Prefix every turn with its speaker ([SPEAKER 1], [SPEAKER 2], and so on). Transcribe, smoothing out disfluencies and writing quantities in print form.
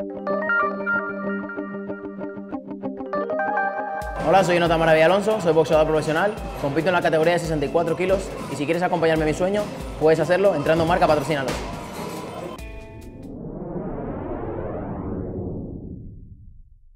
[SPEAKER 1] Hola, soy Jonathan Maravilla Alonso, soy boxeador profesional, compito en la categoría de 64 kilos y si quieres acompañarme en mi sueño, puedes hacerlo entrando en Marca Patrocínalos.